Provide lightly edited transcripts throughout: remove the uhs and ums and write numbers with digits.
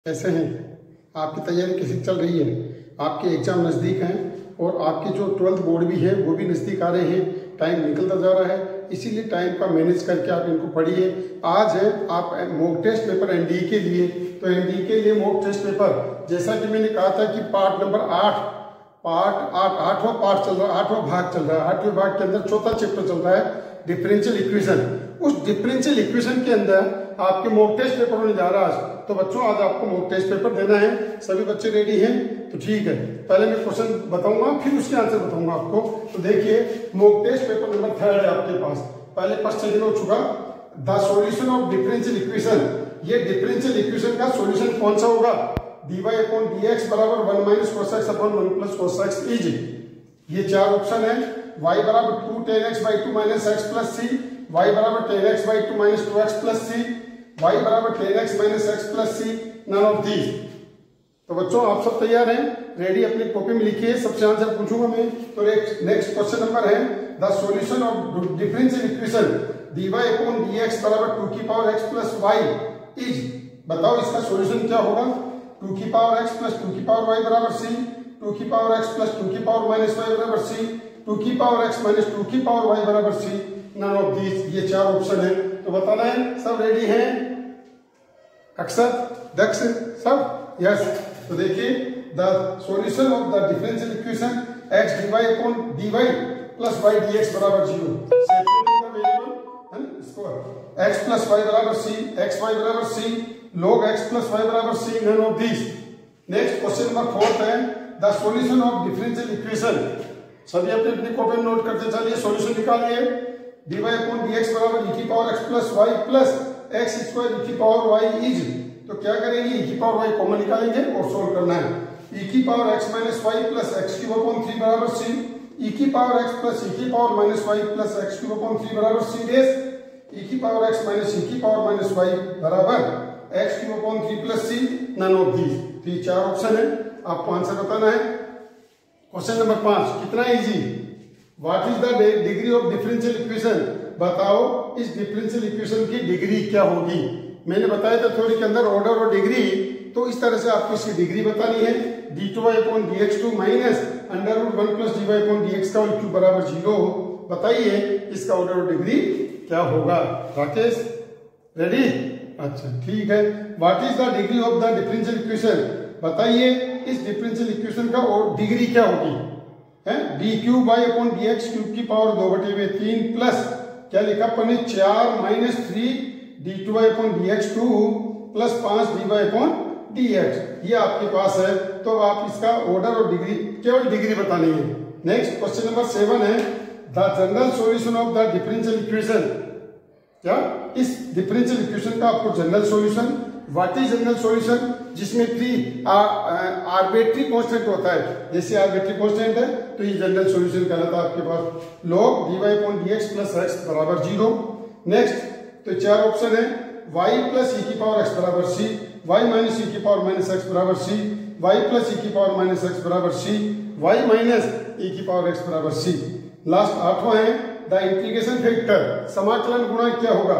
कैसे हैं? आपकी तैयारी कैसी चल रही है? आपके एग्ज़ाम नज़दीक हैं और आपके जो 12th बोर्ड भी है वो भी नज़दीक आ रहे हैं। टाइम निकलता जा रहा है, इसीलिए टाइम का मैनेज करके आप इनको पढ़िए। आज है आप मॉक टेस्ट पेपर एनडीए के लिए, तो एनडीए के लिए मॉक टेस्ट पेपर जैसा कि मैंने कहा था कि पार्ट नंबर 8 आठवां पार्ट चल रहा है, 8वां भाग चल रहा है। 8वें भाग के अंदर चौथा चैप्टर चल रहा है डिफरेंशियल इक्वेशन। उस डिफरेंशियल इक्वेशन के अंदर आपके मॉक टेस्ट पेपर होने जा रहा है आज। तो बच्चों आज आपको मॉक टेस्ट पेपर देना है। सभी बच्चे रेडी हैं? तो ठीक है, पहले मैं क्वेश्चन बताऊंगा फिर उसके आंसर बताऊंगा आपको। तो देखिए मॉक टेस्ट पेपर नंबर 3 है आपके पास। पहले फर्स्ट सेकंड हो चुका, the solution of differential equation. ये डिफरेंशियल इक्वेशन का सॉल्यूशन कौन सा होगा? dy अपॉन dx बराबर 1 minus cos x upon 1 plus cos x is, ये चार ऑप्शन है। y बराबर 2 tan x by 2 minus x plus c, y बराबर tan x by 2 minus 2x plus c, y बराबर tan x minus x plus c, none of these. तो बच्चों आप सब तैयार हैं? रेडी? अपनी कॉपी में लिखिए, सबसे आंसर पूछूंगा मैं। तो नेक्स्ट क्वेश्चन नंबर है the solution of differential equation dy upon dx बराबर 2 की power x plus y is. बताओ इसका सॉल्यूशन क्या होगा? 2 की पावर x प्लस 2 की पावर y बराबर c, 2 की पावर x प्लस 2 की पावर माइनस y बराबर c, 2 की पावर x माइनस 2 की पावर y बराबर c, नन ऑफ दीज। ये चार ऑप्शन है, तो बताना है। सब रेडी हैं? अक्षत दक्ष सब यस। तो देखिए the solution of the differential equation x dy upon dy plus y dx बराबर 0। x प्लस y बराबर c, x y बराबर c, log x plus y बराबर c, none of these. Next question number 4 है the solution of differential equation. सभी अपने अपनी copy में note करते चलिए, सॉल्यूशन निकालिए। dy अपॉन dx बराबर e की power x plus y plus x square e की पावर y इज। तो क्या करेंगे? e की पावर y कॉमन निकालेंगे और सोल्व करना है। e की power x minus y plus x cube upon 3 बराबर c, e की पावर x प्लस e की power minus y plus x cube upon 3 बराबर c डेस, e की पावर x माइनस e की पावर माइनस y बराबर x cube upon 3 plus c, none of these. तो ये चार ऑप्शन है, आपको आंसर बताना है। क्वेश्चन नंबर 5 कितना easy, what is the degree of differential equation. बताओ इस डिफरेंशियल इक्वेशन की डिग्री क्या होगी। मैंने बताया था थ्योरी के अंदर ऑर्डर और डिग्री, तो इस तरह से आपको इसकी डिग्री बतानी है। d2y upon dx2 minus under root 1 plus dy upon dx का होल क्यूब बराबर 0। बताइए इसका ऑर्डर और डिग्री क्या होगा? राकेश रेडी? अच्छा ठीक है। What is the degree of the differential equation. बताइए इस डिफरेंशियल इक्वेशन का और डिग्री क्या होगी? है D cube by upon D X cube की पावर 2/3 प्लस क्या लिखा अपन ने 4 minus 3 D two by upon D X 2 plus 5 D by upon D X. ये आपके पास है, तो आप इसका ऑर्डर और डिग्री, केवल डिग्री बतानी है। नेक्स्ट क्वेश्चन नंबर 7 है the general solution of the differential equation. क्या इस डिफरेंशियल इक्वेशन का आपको general solution, what is general solution, जिसमें 3 आर्बिट्री कांस्टेंट होता है। जैसे आर्बिट्री कांस्टेंट है तो ये जनरल सॉल्यूशन कहलाता है आपके पास। log dy upon dx plus x बराबर 0। नेक्स्ट तो चार ऑप्शन है y प्लस e की पावर x बराबर c, y माइनस e की पावर माइनस x बराबर c, y प्लस e की पावर माइनस x बराबर c, y माइनस e की पावर x बराबर c। लास्ट 8वां है द इंटीग्रेशन फैक्टर, समाकलन गुणांक क्या होगा?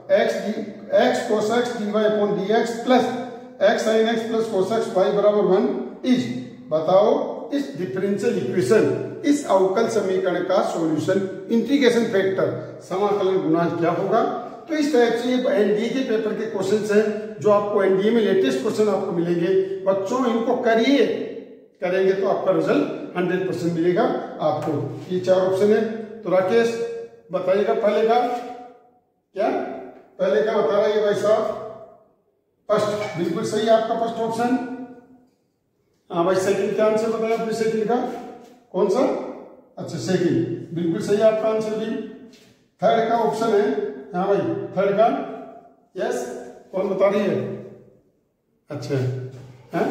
x cos x dy upon dx plus x sin x plus cos x y बराबर 1 इज। बताओ इस डिफरेंशियल इक्वेशन, इस अवकल समीकरण का सॉल्यूशन, इंटीग्रेशन फैक्टर, समाकलन गुणांक क्या होगा? तो इस टाइप से ये एनडीए के पेपर के क्वेश्चंस हैं जो आपको एनडीए में लेटेस्ट क्वेश्चन आपको मिलेंगे। बच्चों इनको करिए, करेंगे तो आपका रिजल्ट 100% मिलेगा आपको। ये चार ऑप्शन है, तो राकेश बताइएगा पहले का क्या, पहले का बता रहा है भाई साहब। फर्स्ट बिल्कुल सही आपका फर्स्ट ऑप्शन। हाँ भाई सेकंड का आंसर बताया आपने, सेकंड का कौन सा? अच्छा सेकंड बिल्कुल सही आपका आंसर भी। थर्ड का ऑप्शन है, हाँ भाई थर्ड का यस, कौन बता रही है? अच्छा है,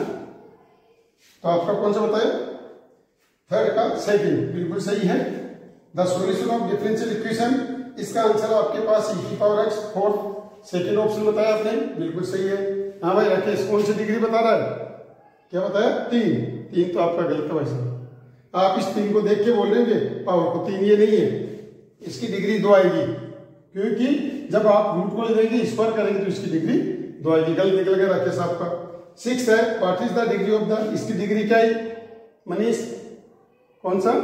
तो आपका कौन सा बताया? थर्ड का सेकंड बिल्कुल सही है। The solution of differential equation, इसका आंसर आपके पास e की पावर x 4, सेकंड ऑप्शन बताया आपने, बिल्कुल सही है। हाँ भाई राकेश कौन सी डिग्री बता रहा है? क्या बताया? 3 तो आपका गलत है भाई साहब। आप इस 3 को देख के बोल रहे हैं पावर को 3, ये नहीं है, इसकी डिग्री 2 आएगी, क्योंकि जब आप रूट को ले जाएंगे स्क्वायर करेंगे तो इसकी डिग्री 2 आएगी। गलत निकल गया राकेश आपका। 6 है, what is the degree of the, इसकी डिग्री क्या है मनीष, कौन सा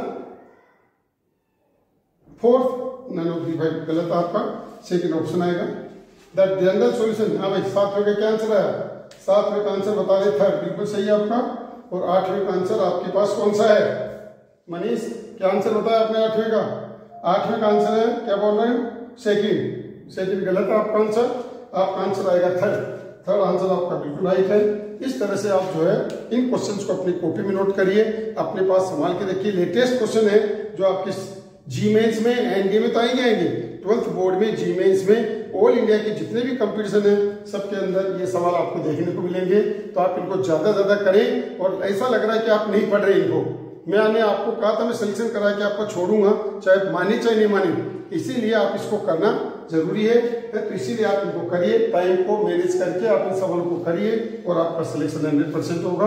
4th, नन ऑफ दी 5 गलत है आपका, सेकंड ऑप्शन आएगा। द जनरल सॉल्यूशन, हाँ भाई 7वें का क्या आंसर आया, 7वें का आंसर बता रहे थर्ड, बिल्कुल सही है आपका। और 8वें का आंसर आपके पास कौन सा है मनीष, क्या आंसर बताया आपने 8वें का, 8वें का आंसर है क्या बोल रहे हैं सेकंड गलत है आपका आंसर, आपका आंसर आएगा थर्ड आंसर आपका बिल्कुल राइट है। इस तरह से आप जो है इन क्वेश्चंस को अपनी कॉपी में नोट करिए, अपने पास संभाल के रखिए। लेटेस्ट क्वेश्चन है जो आपके जी मेंस में एनडीए में तो आएंगे 12th बोर्ड में, जी मेंस में, ऑल इंडिया के जितने भी कंपटीशन है सबके अंदर ये सवाल आपको देखने को मिलेंगे। तो आप इनको ज्यादा करें, और ऐसा लग रहा है कि आप नहीं पढ़ रहे इनको, मैंने आपको कहा था मैं सिलेक्शन करा के आपको छोड़ूंगा, चाहे माने चाहे नहीं माने, इसीलिए आप इसको करना जरूरी है। तो इसीलिए आप इनको करिए, टाइम को मैनेज करके आप इन सवालों को करिए और आपका सिलेक्शन 100% होगा।